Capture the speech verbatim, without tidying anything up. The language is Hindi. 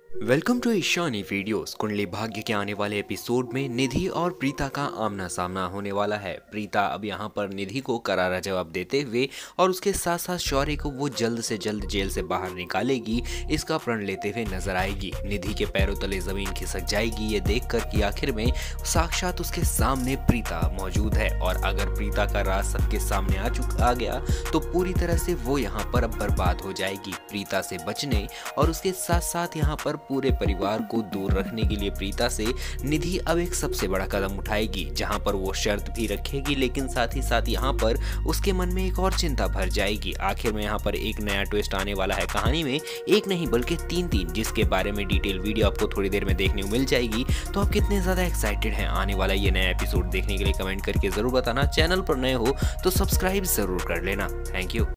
Welcome to Ishani videos. Kundali Bhagya के आने वाले एपिसोड में निधि और प्रीता का आमना सामना होने वाला है। प्रीता अब यहाँ पर निधि को करारा जवाब देते हुए और उसके साथ साथ शौर्य को वो जल्द से जल्द जेल से बाहर निकालेगी, इसका प्रण लेते हुए नजर आएगी। निधि के पैरों तले जमीन खिसक जाएगी ये देखकर कि आखिर में साक्षात उसके सामने प्रीता मौजूद है, और अगर प्रीता का राज सबके सामने आ चुका आ गया तो पूरी तरह से वो यहाँ पर अब बर्बाद हो जाएगी। प्रीता से बचने और उसके साथ साथ यहाँ पर पूरे परिवार को दूर रखने के लिए प्रीता से निधि अब एक सबसे बड़ा कदम उठाएगी, जहां पर वो शर्त भी रखेगी, लेकिन साथ ही साथ यहाँ पर उसके मन में एक और चिंता भर जाएगी। आखिर में यहाँ पर एक नया ट्विस्ट आने वाला है कहानी में, एक नहीं बल्कि तीन तीन, जिसके बारे में डिटेल वीडियो आपको थोड़ी देर में देखने को मिल जाएगी। तो आप कितने ज्यादा एक्साइटेड हैं आने वाला ये नया एपिसोड देखने के लिए कमेंट करके जरूर बताना। चैनल पर नए हो तो सब्सक्राइब जरूर कर लेना। Thank you.